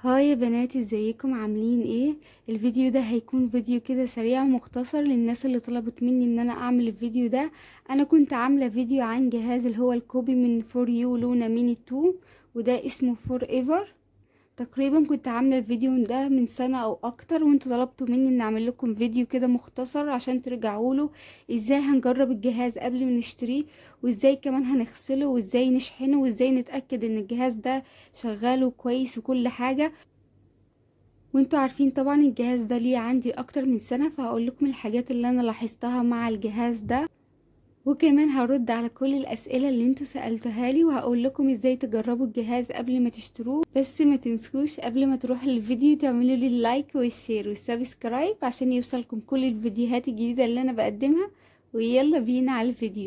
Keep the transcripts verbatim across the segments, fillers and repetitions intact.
هاي يا بنات، ازيكم؟ عاملين ايه؟ الفيديو ده هيكون فيديو كده سريع ومختصر للناس اللي طلبت مني ان انا اعمل الفيديو ده. انا كنت عامله فيديو عن جهاز اللي هو الكوبي من فور يو لونا ميني اتنين، وده اسمه فور ايفر. تقريبا كنت عامله الفيديو ده من سنه او اكتر، وانتوا طلبتوا مني ان اعمل لكم فيديو كده مختصر عشان ترجعوا له ازاي هنجرب الجهاز قبل ما نشتريه، وازاي كمان هنغسله، وازاي نشحنه، وازاي نتاكد ان الجهاز ده شغال وكويس وكل حاجه. وانتوا عارفين طبعا الجهاز ده ليه عندي اكتر من سنة، فهقول لكم الحاجات اللي انا لاحظتها مع الجهاز ده، وكمان هرد على كل الاسئلة اللي انتوا سألتوها لي، وهقول لكم ازاي تجربوا الجهاز قبل ما تشتروه. بس ما تنسوش قبل ما تروحوا للفيديو تعملوا لي اللايك والشير والسبسكرايب عشان يوصلكم كل الفيديوهات الجديدة اللي انا بقدمها. ويلا بينا على الفيديو.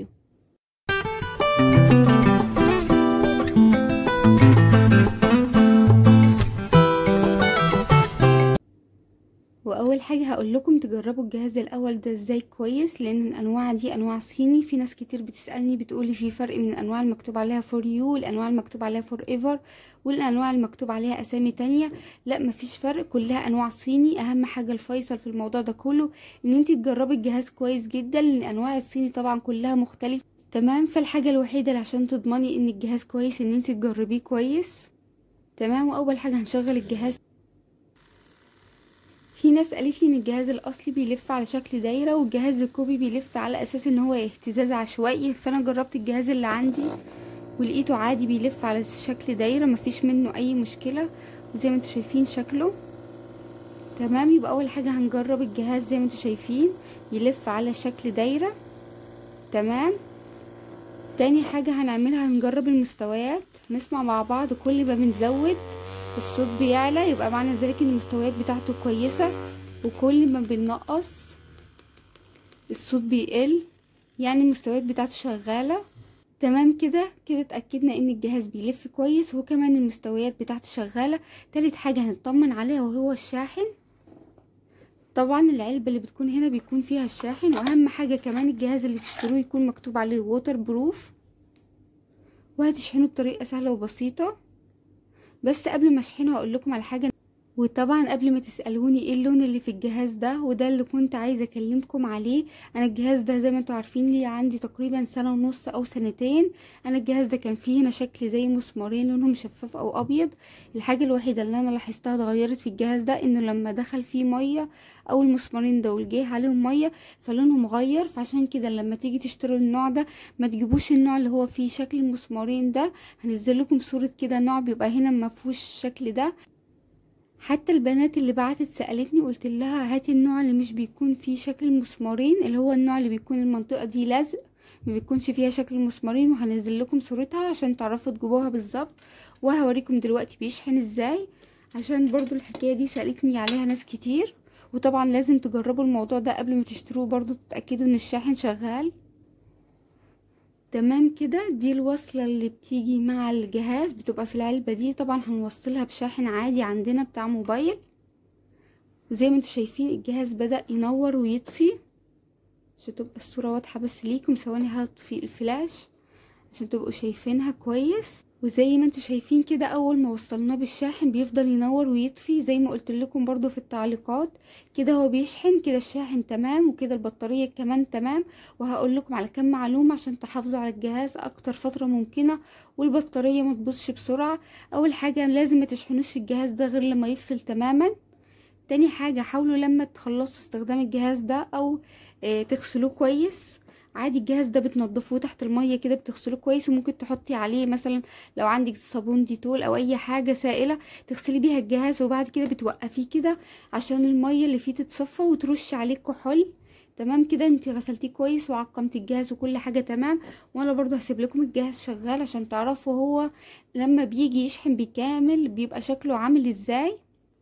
واول حاجه هقول لكم تجربوا الجهاز الاول ده ازاي كويس، لان الانواع دي انواع صيني. في ناس كتير بتسالني بتقولي في فرق من الانواع المكتوب عليها فور يو والانواع المكتوب عليها فور ايفر والانواع المكتوب عليها اسامي تانية. لا، مفيش فرق، كلها انواع صيني. اهم حاجه الفيصل في الموضوع ده كله ان انت تجربي الجهاز كويس جدا، لان الانواع الصيني طبعا كلها مختلفه. تمام. فالحاجه الوحيده اللي عشان تضمني ان الجهاز كويس ان انت تجربيه كويس. تمام. واول حاجه هنشغل الجهاز. في ناس قالت لي ان الجهاز الاصلي بيلف على شكل دايره، والجهاز الكوبي بيلف على اساس ان هو اهتزاز عشوائي. فانا جربت الجهاز اللي عندي ولقيته عادي بيلف على شكل دايره، مفيش منه اي مشكله، وزي ما انتم شايفين شكله تمام. يبقى اول حاجه هنجرب الجهاز زي ما انتم شايفين بيلف على شكل دايره. تمام. تاني حاجه هنعملها هنجرب المستويات، نسمع مع بعض. كل ما بنزود الصوت بيعلى يبقى معنى ذلك ان المستويات بتاعته كويسة، وكل ما بننقص الصوت بيقل، يعني المستويات بتاعته شغالة. تمام. كده كده اتأكدنا ان الجهاز بيلف كويس، وكمان المستويات بتاعته شغالة. تالت حاجة هنطمن عليها وهو الشاحن. طبعا العلبة اللي بتكون هنا بيكون فيها الشاحن، واهم حاجة كمان الجهاز اللي تشتروه يكون مكتوب عليه ووتر بروف، وهتشحنه بطريقة سهلة وبسيطة. بس قبل ما اشحنه هقول لكم على حاجه. وطبعا قبل ما تسالوني ايه اللون اللي في الجهاز ده، وده اللي كنت عايزه اكلمكم عليه. انا الجهاز ده زي ما انتوا عارفين لي عندي تقريبا سنه ونص او سنتين. انا الجهاز ده كان فيه هنا شكل زي مسمارين لونهم شفاف او ابيض. الحاجه الوحيده اللي انا لاحظتها اتغيرت في الجهاز ده انه لما دخل فيه ميه او المسمارين دول جه عليهم ميه فلونهم غير. فعشان كده لما تيجي تشتروا النوع ده ما تجيبوش النوع اللي هو فيه شكل المسمارين ده. هنزل لكم صوره كده نوع بيبقى هنا ما فيهوش الشكل ده. حتى البنات اللي بعتت سألتني قلت لها هاتي النوع اللي مش بيكون فيه شكل المسمارين، اللي هو النوع اللي بيكون المنطقة دي لزق ما بيكونش فيها شكل المسمارين، وهنزل لكم صورتها عشان تعرفوا تجيبوها بالظبط. وهوريكم دلوقتي بيشحن ازاي، عشان برضو الحكاية دي سألتني عليها ناس كتير. وطبعا لازم تجربوا الموضوع ده قبل ما تشتروه برضو، تتأكدوا ان الشاحن شغال. تمام. كده دي الوصلة اللي بتيجي مع الجهاز، بتبقى في العلبة دي. طبعا هنوصلها بشاحن عادي عندنا بتاع موبايل. وزي ما انتوا شايفين الجهاز بدأ ينور ويطفي عشان تبقى الصورة واضحة. بس ليكم ثواني هطفي الفلاش عشان تبقوا شايفينها كويس. وزي ما انتوا شايفين كده اول ما وصلناه بالشاحن بيفضل ينور ويطفي زي ما قلت لكم برضو في التعليقات. كده هو بيشحن، كده الشاحن تمام، وكده البطارية كمان تمام. وهقول لكم على كم معلومة عشان تحافظوا على الجهاز اكتر فترة ممكنة والبطارية ما تبوظش بسرعة. اول حاجة لازم ما تشحنوش الجهاز ده غير لما يفصل تماما. تاني حاجة حاولوا لما تخلصوا استخدام الجهاز ده او اه تغسلوه كويس. عادي الجهاز ده بتنضفوه تحت المية كده، بتغسلوه كويس، وممكن تحطي عليه مثلا لو عندك صابون ديتول او اي حاجة سائلة تغسلي بيها الجهاز، وبعد كده بتوقفيه كده عشان المية اللي فيه تتصفى وترش عليه كحول. تمام. كده انتي غسلتيه كويس وعقمتي الجهاز وكل حاجة تمام. وانا برضو هسيب لكم الجهاز شغال عشان تعرفوا هو لما بيجي يشحن بكامل بيبقى شكله عامل ازاي.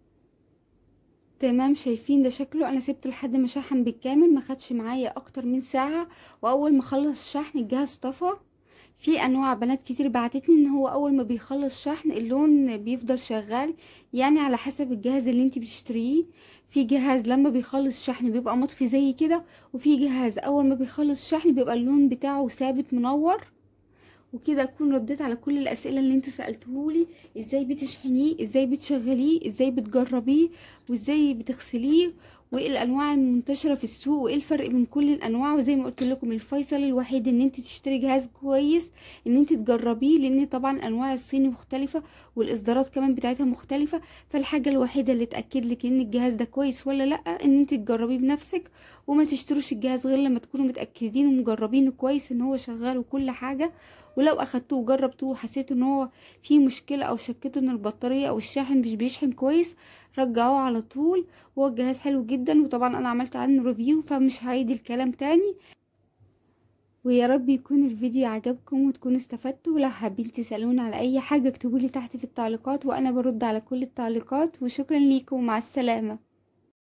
تمام. شايفين ده شكله. انا سبته لحد ما شحن بالكامل، ما خدش معايا اكتر من ساعة. واول ما خلص شحن الجهاز طفى. في انواع بنات كتير بعتتني ان هو اول ما بيخلص شحن اللون بيفضل شغال، يعني على حسب الجهاز اللي انت بتشتريه. في جهاز لما بيخلص شحن بيبقى مطفي زي كده، وفي جهاز اول ما بيخلص شحن بيبقى اللون بتاعه ثابت منور. وكده اكون رديت على كل الاسئله اللي انتوا سالتوهولي. ازاي بتشحنيه، ازاي بتشغليه، ازاي بتجربيه، وازاي بتغسليه، وايه الانواع المنتشره في السوق، وايه الفرق بين كل الانواع. وزي ما قلت لكم الفيصل الوحيد ان انت تشتري جهاز كويس ان انت تجربيه، لان طبعا انواع الصيني مختلفه والاصدارات كمان بتاعتها مختلفه. فالحاجه الوحيده اللي تاكد لك ان الجهاز ده كويس ولا لا ان انت تجربيه بنفسك، وما تشتروش الجهاز غير لما تكونوا متاكدين ومجربينه كويس ان هو شغال وكل حاجه. ولو اخدتوه وجربتوه وحسيتوا ان هو فيه مشكله او شكيتوا ان البطاريه او الشاحن مش بيشحن كويس، رجعوه على طول. هو الجهاز حلو جدا، وطبعا انا عملت عنه ريفيو فمش هعيد الكلام تاني. ويا رب يكون الفيديو عجبكم وتكونوا استفدتوا. ولو حابين تسألوني على اي حاجة اكتبولي تحت في التعليقات وانا برد على كل التعليقات. وشكرا ليكم ومع السلامة.